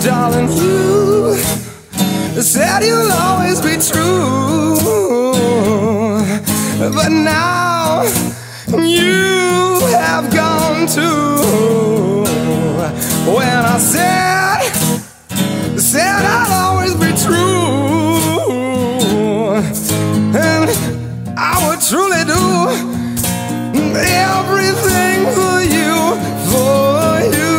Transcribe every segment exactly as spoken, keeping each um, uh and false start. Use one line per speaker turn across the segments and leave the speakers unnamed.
Darling, you said you'll always be true, but now you have gone too. When I said, said I'd always be true, and I would truly do everything for you, for you.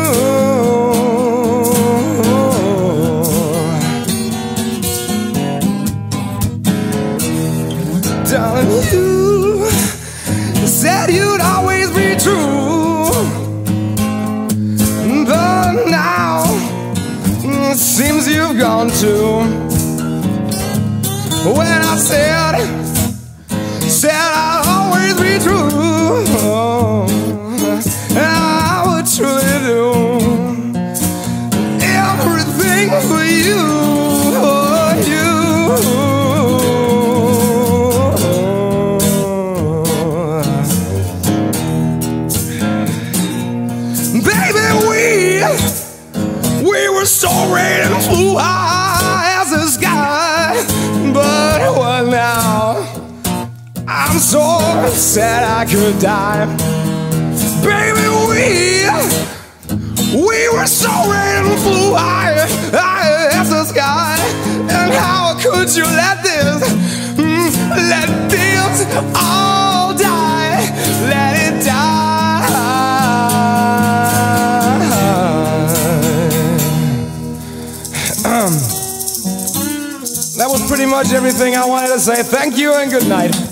Darling, you said you'd always be true, but now it seems you've gone too. When I said, said I'd always be true, and I would truly do everything for you, for you. Baby, we, we were soaring and flew high as the sky, but what now? I'm so sad I could die. Baby, we, we were soaring and flew high, high as the sky, and how could you let this, mm, let this all die, let it die. That was pretty much everything I wanted to say. Thank you and good night.